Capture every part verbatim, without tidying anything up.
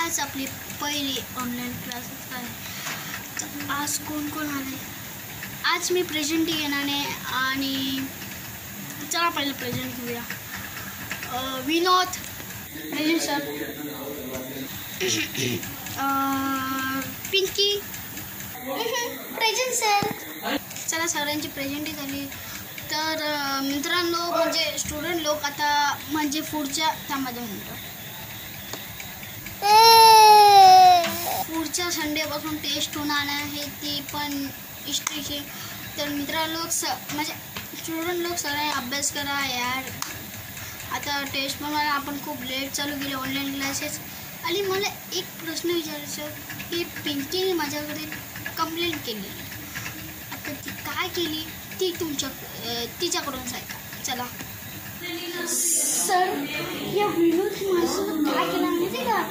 आज आपली पहिली ऑनलाईन क्लासेस आहे. तर आज कोण कोण आले? आज मी प्रेझेंट घेणार आहे आणि चला पहिलं प्रेझेंट घेऊया. Vinod present sir. Pinky present sir. चला सरांची प्रेझेंट झाली. तर मित्रांनो म्हणजे स्टुडंट लोक आता म्हणजे पुढच्या त्यामध्ये म्हणतो पुढच्या संडेपासून टेस्ट होणार आहे, ती पण हिस्ट्रीची. तर मित्रांनो स म्हणजे स्टुडंट लोक सगळे अभ्यास करा यार. आता टेस्ट पण आपण खूप लेट चालू केले ऑनलाईन क्लासेस. आणि मला एक प्रश्न विचारायचं की पिंकीने माझ्याकडे कंप्लेंट केली, आता ती काय केली ती तुमच्या तिच्याकडून सांगा. चला सर, या विनोद माझ्यासोबत काय केलं माहिती का?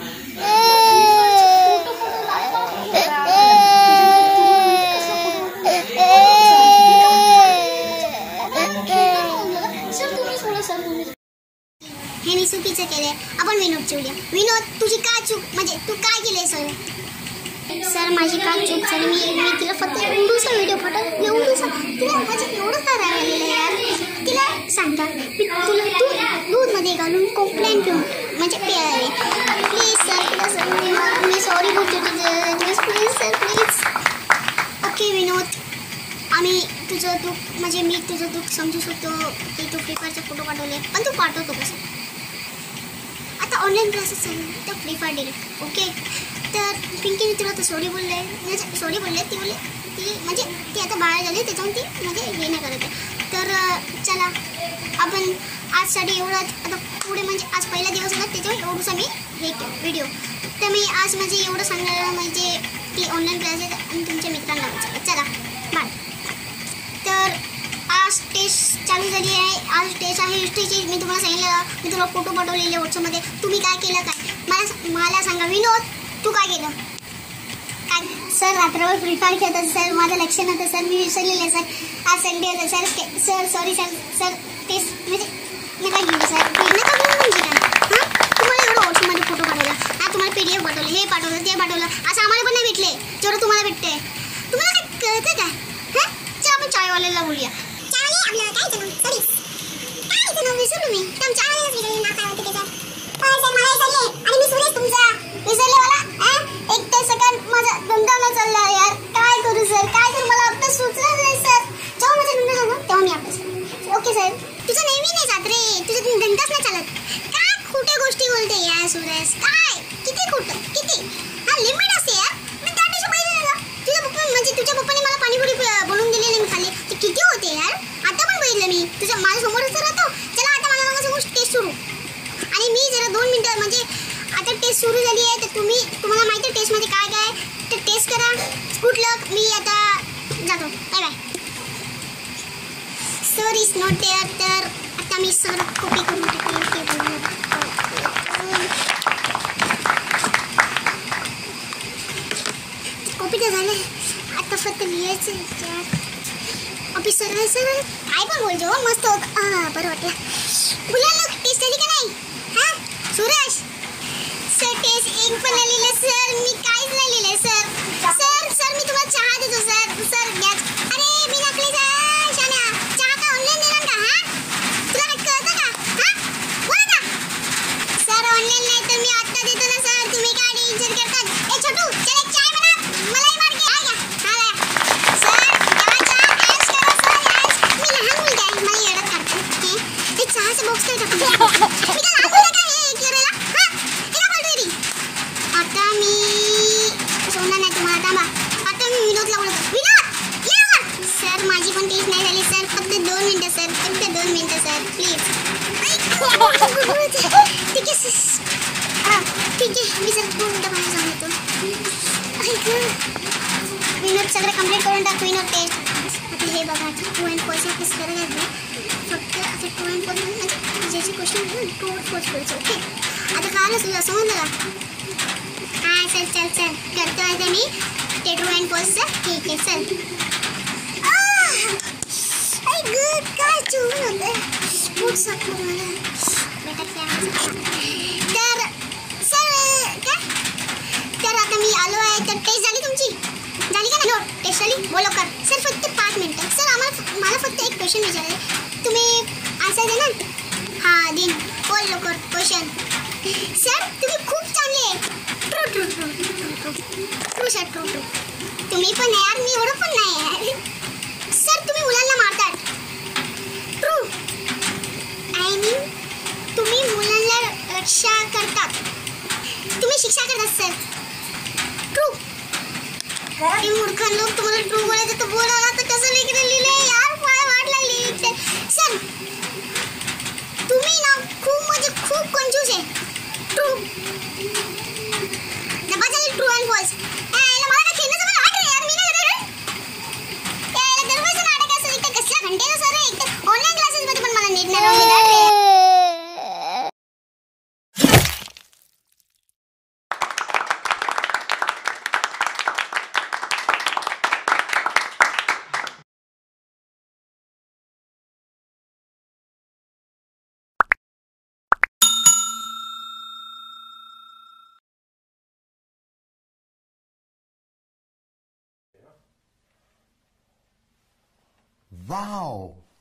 हे मी चुकीचं केलंय, आपण विनोद चिवूया. विनोद तुझी काय चूक म्हणजे तू काय केलंय सर? सर माझी काय चूक झाली, मी मी तिला फक्त एवढूसा व्हिडिओ पाठवला, एवढूसा. तिला माझं एवढं काय राहिलेलं यार. तिला सांगता मी तुला तू दूधमध्ये घालून कंप्लेंट घेऊन म्हणजे प्यायला. प्लीज सर, तुला सर मी सॉरी बोलते तुझं. Please please sir please. Okay Vinod, आम्ही तुझं दुःख म्हणजे मी तुझं दुःख समजू शकतो की तू फ्री फायरचे फोटो पाठवले, पण तू पाठवतो कसं? आता ऑनलाईन क्लासेस चालू तर फ्री फायर डिलीट. ओके, तर पिंकीने तुला तर सॉरी बोलले म्हणजे सॉरी बोलले ती बोलले ती म्हणजे ती आता बाहेर झाली, त्याच्याहून ती म्हणजे हे नाही करत आहे. तर चला आपण आजसाठी एवढं आता पुढे म्हणजे आज पहिला दिवस होता त्याच्यावर एवढंसं मी हे केलं व्हिडिओ. तर मी आज म्हणजे एवढं सांगणार म्हणजे ती ऑनलाईन क्लासेस आणि तुमच्या मित्रांना विचारलं. चला बाय. तर आज टेस्ट चालू झाली आहे. आज टेस्ट आहे हिस्ट्रीची. मी तुम्हाला सांगितलं, मी तुला फोटो पाठवलेले व्हॉट्सअपमध्ये. तुम्ही काय केलं काय मला मला सांगा. विनोद तू काय केलं? काय सर रात्रभर फ्री फायर खेळतात सर, माझं लक्ष नव्हतं सर, मी विसरलेलं सर. आज संडे होतं sir. Sir sorry sir. Sir test म्हणजे नका घेऊ सर, नका घेऊ म्हणजे काय. हां तुम्हाला एवढं व्हॉट्सअपमध्ये फोटो पाठवला, हां तुम्हाला पी डी एफ पाठवलं, हे पाठवलं ते पाठवलं, असं आम्हाला पण नाही भेटले जेवढं तुम्हाला भेटते. तुम्हाला काय कळतं काय? हां चला आपण चायवाल्याला बोलूया. चायवाले आपलं काय जणू सॉरी काय जणू विसरलो मी. तर चायवाल्यालाच विसरले ना काय होतं त्याच्यात. पण सर मला विसरले आणि मी सुरेश तुमचा विसरले मला. हां एक ते सेकंड माझा दमदम नाही चालला यार. काय करू सर, काय करू, मला अभ्यास सुचलं नाही सर. जेव्हा माझा दमदम झाला तेव्हा मी अभ्यास करेन. Okay sir. तुझं नेहमी नाही जात रे, तुझं दंडाच नाही चालत. काय खोट्या गोष्टी बोलते यार सुरेश, काय किती खोटं किती. हा लिमिट असते यार. मी त्या दिवशी पाहिजे ना तुझ्या पप्पा म्हणजे तुझ्या पप्पाने मला पाणीपुरी बनवून दिलेली, मी खाल्ली. ते किती होते यार. आता पण बघितलं मी तुझ्या माझ्यासमोरच राहतो. चला आता मला माझ्यासमोर टेस्ट सुरू. आणि मी जरा दोन मिनटं म्हणजे आता टेस्ट सुरू झाली आहे. तर तुम्ही तुम्हाला माहिती आहे टेस्टमध्ये काय काय तर टेस्ट करा. गुड लक. मी आता जातो. Bye bye. Sir is not there. तर आता मी सर कॉपी करून टाकेल. कॉपी तर झालं, आता फक्त लिहायचं यार. ऑफिसर आहे सर काय पण बोलतो मस्त होतं. हां बरं वाटलं. मुलांना टेस्ट झाली का नाही? हां सुरेश सर टेस्ट एक पण नाही लिहिलं सर, मी काहीच नाही लिहिलं सर. सर सर मी तुम्हाला चहा देतो सर. सर घ्या. अरे मी नकली सर शान्या. चहा का ऑनलाईन देणार का? हां तुला काय कळतं का? हां बोला का सर? ऑनलाईन नाही तर मी आत्ता देतो ना सर. तुम्ही काय टेन्शन करतात? ए छोटू चल एक चाय बना, मलाही मार घे. काय घ्या हां सर घ्या चहा. ऐश करा सर ऐश. मी लहान मुलगा आहे, मला येडत काढतो. हे चहाचं बॉक्स काय टाकून मी काय लहान मुलगा काय हे करायला? हां हे काय बोलतोय ती? आता मी सोडणार नाही तुम्हाला. थांबा आता मी विनोदला बोलतो. विनोद ये लवकर. सर माझी पण टेस्ट नाही झाली सर. फक्त दोन मिनटं सर, फक्त दोन मिनटं सर प्लीज. ठीक आहे हां ठीक आहे. मी सर दोन मिनटं मला सांगतो. विनोद सगळं कंप्लीट करून टाक. विनोद टेस्ट आता हे बघा टू अँड फोरचा अभ्यास करायला नाही. फक्त आता टू अँड फोर म्हणजे ज्याचे क्वेश्चन टू अँड फोर करायचे. ओके आता कळलं तुला समजलं का? हां चल चल चल करतो आता मी ते टू अँड फोरचं. ठीक आहे चल. आई गुड काय चुकून होतं खूप साखर मला बेटा. तर सर काय तर टेस्ट झाली तुमची? झाली का नाही? नोट टेस्ट झाली? बोलो कर सर. फक्त पाच मिनिटं सर. आम्हाला मला फक्त एक क्वेश्चन विचारायचं, तुम्ही आन्सर देणार? हां दिन. बोल लवकर क्वेश्चन. सर तुम्ही खूप चांगले आहे. True true true true true true sir true true. तुम्ही पण यार, मी एवढं पण नाही यार. सर तुम्ही मुलांना मारतात. ट्रू. आय मीन तुम्ही मुलांना रक्षा करतात. तुम्ही शिक्षा करतात सर. ट्रू. अरे मूर्ख लोक, तुम्हाला ट्रू बोलायचं तर बोला ना. तर कसं लेखन लिहिलंय यार, काय वाट लागली. सर तुम्ही ना खूप म्हणजे खूप कंजूस आहे. ट्रू. डबा चालेल ट्रू अँड फॉल्स. मला काय खेळण्याचं मला वाट रे यार. मी नाही यायला दरवेळेस नाटक असं एक तर कसला घंटेला सर आहे. एक तर ऑनलाईन क्लासेस मध्ये पण मला नीट नाही राहू देणार रे. Wow!